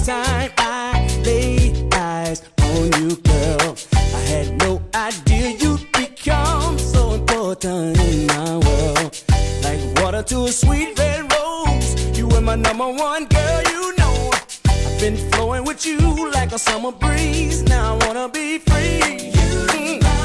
time I laid eyes on you, girl, I had no idea you'd become so important in my world. Like water to a sweet red rose, you were my number one, girl, you know. Been flowing with you like a summer breeze. Now I wanna be free.